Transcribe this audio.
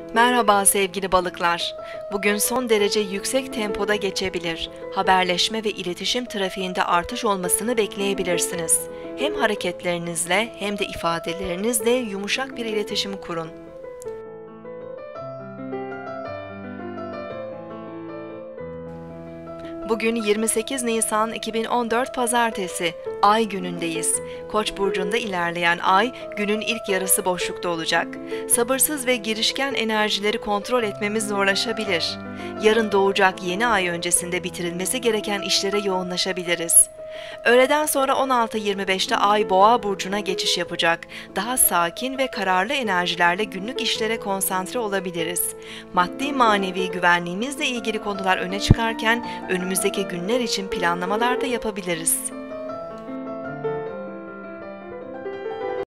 Merhaba sevgili balıklar. Bugün son derece yüksek tempoda geçebilir. Haberleşme ve iletişim trafiğinde artış olmasını bekleyebilirsiniz. Hem hareketlerinizle hem de ifadelerinizle yumuşak bir iletişim kurun. Bugün 28 Nisan 2014 Pazartesi, Ay günündeyiz. Koç burcunda ilerleyen Ay, günün ilk yarısı boşlukta olacak. Sabırsız ve girişken enerjileri kontrol etmemiz zorlaşabilir. Yarın doğacak yeni ay öncesinde bitirilmesi gereken işlere yoğunlaşabiliriz. Öğleden sonra 16:25'te Ay Boğa burcuna geçiş yapacak. Daha sakin ve kararlı enerjilerle günlük işlere konsantre olabiliriz. Maddi manevi güvenliğimizle ilgili konular öne çıkarken önümüzdeki günler için planlamalar da yapabiliriz.